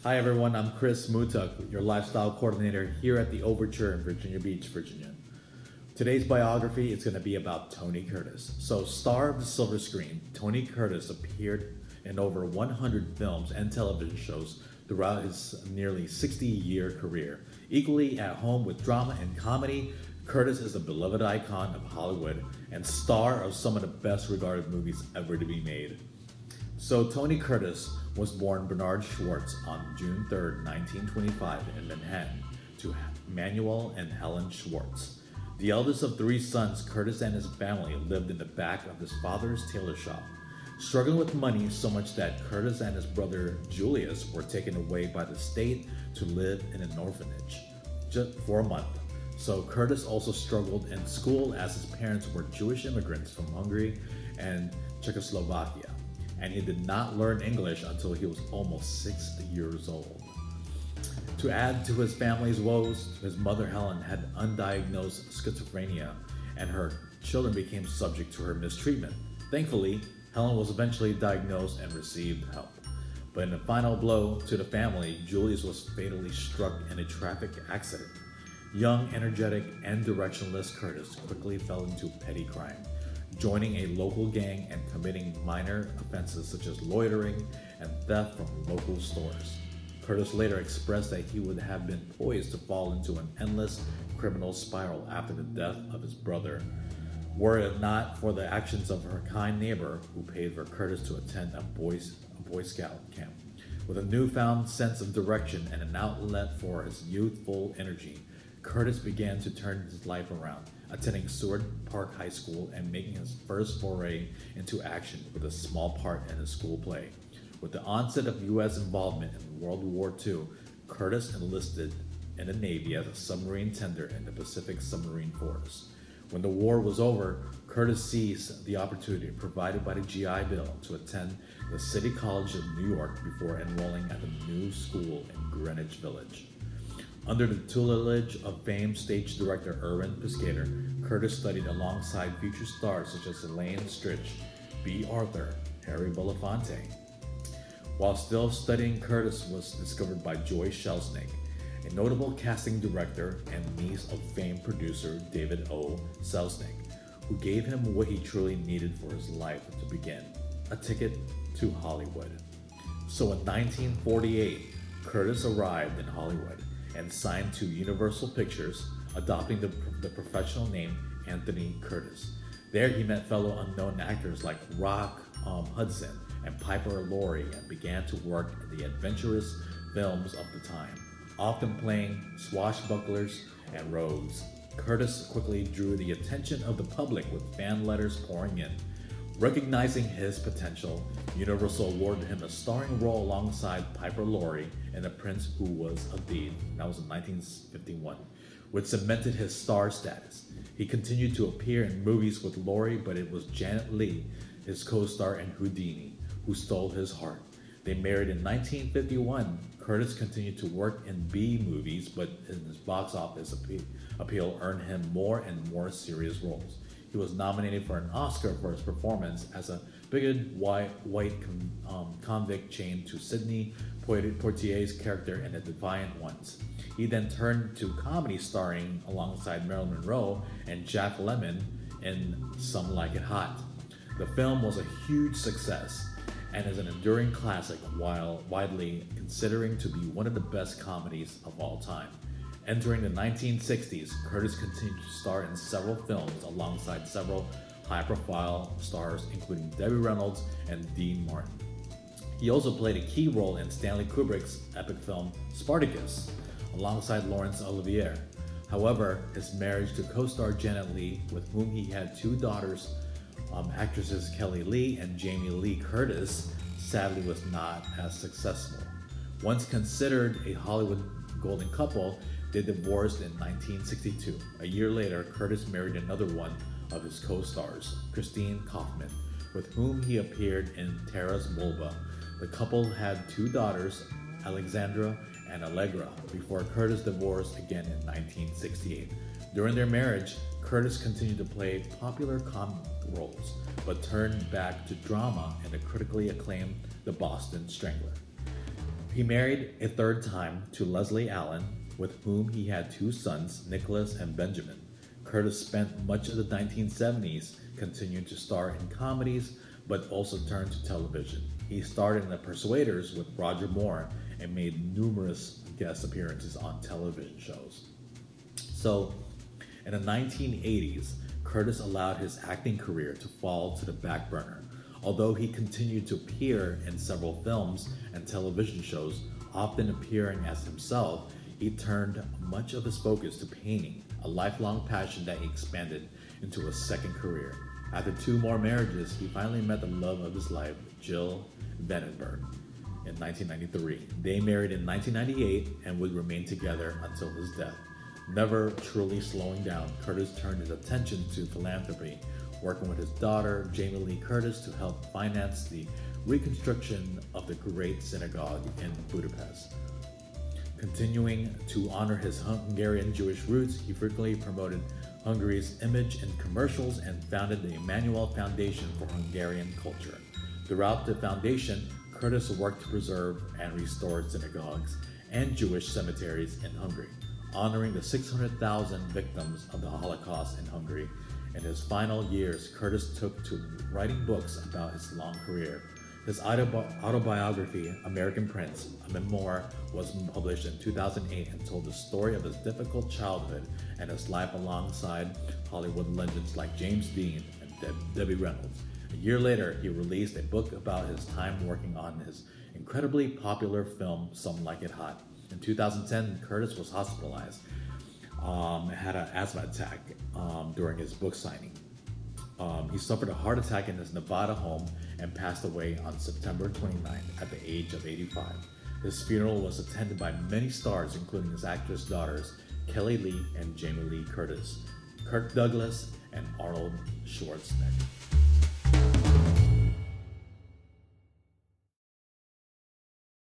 Hi everyone, I'm Chris Mutuk, your lifestyle coordinator here at the Overture in Virginia Beach, Virginia. Today's biography is going to be about Tony Curtis. So, star of the silver screen, Tony Curtis appeared in over 100 films and television shows throughout his nearly 60-year career. Equally at home with drama and comedy, Curtis is a beloved icon of Hollywood and star of some of the best regarded movies ever to be made. So Tony Curtis was born Bernard Schwartz on June 3, 1925 in Manhattan to Manuel and Helen Schwartz. The eldest of three sons, Curtis and his family lived in the back of his father's tailor shop, struggling with money so much that Curtis and his brother Julius were taken away by the state to live in an orphanage just for a month. So Curtis also struggled in school as his parents were Jewish immigrants from Hungary and Czechoslovakia, and he did not learn English until he was almost 6 years old. To add to his family's woes, his mother Helen had undiagnosed schizophrenia, and her children became subject to her mistreatment. Thankfully, Helen was eventually diagnosed and received help. But in a final blow to the family, Julius was fatally struck in a traffic accident. Young, energetic, and directionless Curtis quickly fell into petty crime, joining a local gang and committing minor offenses such as loitering and theft from local stores. Curtis later expressed that he would have been poised to fall into an endless criminal spiral after the death of his brother, were it not for the actions of her kind neighbor who paid for Curtis to attend a Boy Scout camp. With a newfound sense of direction and an outlet for his youthful energy, Curtis began to turn his life around, attending Seward Park High School and making his first foray into action with a small part in a school play. With the onset of U.S. involvement in World War II, Curtis enlisted in the Navy as a submarine tender in the Pacific Submarine Force. When the war was over, Curtis seized the opportunity provided by the GI Bill to attend the City College of New York before enrolling at the new school in Greenwich Village. Under the tutelage of famed stage director Irving Piscator, Curtis studied alongside future stars such as Elaine Stritch, B. Arthur, Harry Belafonte. While still studying, Curtis was discovered by Joyce Selznick, a notable casting director and niece of famed producer David O. Selznick, who gave him what he truly needed for his life to begin, a ticket to Hollywood. So in 1948, Curtis arrived in Hollywood and signed to Universal Pictures, adopting the professional name Anthony Curtis. There he met fellow unknown actors like Rock Hudson and Piper Laurie and began to work in the adventurous films of the time, often playing swashbucklers and rogues. Curtis quickly drew the attention of the public with fan letters pouring in. Recognizing his potential, Universal awarded him a starring role alongside Piper Laurie in The Prince Who Was a Thief. That was in 1951, which cemented his star status. He continued to appear in movies with Laurie, but it was Janet Leigh, his co-star in Houdini, who stole his heart. They married in 1951. Curtis continued to work in B movies, but his box office appeal earned him more and more serious roles. He was nominated for an Oscar for his performance as a bigoted white convict chained to Sidney Poitier's character in The Defiant Ones. He then turned to comedy, starring alongside Marilyn Monroe and Jack Lemmon in Some Like It Hot. The film was a huge success and is an enduring classic, while widely considering to be one of the best comedies of all time. Entering the 1960s, Curtis continued to star in several films alongside several high-profile stars, including Debbie Reynolds and Dean Martin. He also played a key role in Stanley Kubrick's epic film Spartacus, alongside Laurence Olivier. However, his marriage to co-star Janet Leigh, with whom he had two daughters, actresses Kelly Lee and Jamie Lee Curtis, sadly was not as successful. Once considered a Hollywood golden couple, they divorced in 1962. A year later, Curtis married another one of his co-stars, Christine Kaufman, with whom he appeared in Taras Bulba. The couple had two daughters, Alexandra and Allegra, before Curtis divorced again in 1968. During their marriage, Curtis continued to play popular comic roles, but turned back to drama in the critically acclaimed The Boston Strangler. He married a third time to Leslie Allen, with whom he had two sons, Nicholas and Benjamin. Curtis spent much of the 1970s continuing to star in comedies, but also turned to television. He starred in The Persuaders with Roger Moore and made numerous guest appearances on television shows. So, in the 1980s, Curtis allowed his acting career to fall to the back burner. Although he continued to appear in several films and television shows, often appearing as himself, he turned much of his focus to painting, a lifelong passion that he expanded into a second career. After two more marriages, he finally met the love of his life, Jill Vandenberg, in 1993. They married in 1998 and would remain together until his death. Never truly slowing down, Curtis turned his attention to philanthropy, working with his daughter, Jamie Lee Curtis, to help finance the reconstruction of the Great Synagogue in Budapest. Continuing to honor his Hungarian Jewish roots, he frequently promoted Hungary's image in commercials and founded the Emmanuel Foundation for Hungarian Culture. Throughout the foundation, Curtis worked to preserve and restore synagogues and Jewish cemeteries in Hungary, honoring the 600,000 victims of the Holocaust in Hungary. In his final years, Curtis took to writing books about his long career. His autobiography, American Prince, a memoir, was published in 2008 and told the story of his difficult childhood and his life alongside Hollywood legends like James Dean and Debbie Reynolds. A year later, he released a book about his time working on his incredibly popular film, Some Like It Hot. In 2010, Curtis was hospitalized, had an asthma attack during his book signing. He suffered a heart attack in his Nevada home and passed away on September 29th at the age of 85. His funeral was attended by many stars, including his actress daughters, Kelly Lee and Jamie Lee Curtis, Kirk Douglas, and Arnold Schwarzenegger.